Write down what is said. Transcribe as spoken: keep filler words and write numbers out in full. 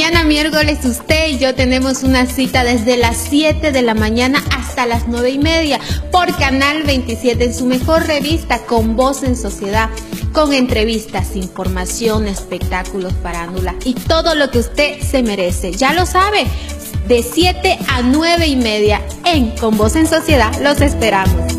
Mañana miércoles usted y yo tenemos una cita desde las siete de la mañana hasta las nueve y media por Canal veintisiete en su mejor revista Con Voz en Sociedad, con entrevistas, información, espectáculos, farándula y todo lo que usted se merece. Ya lo sabe, de siete a nueve y media en Con Voz en Sociedad. Los esperamos.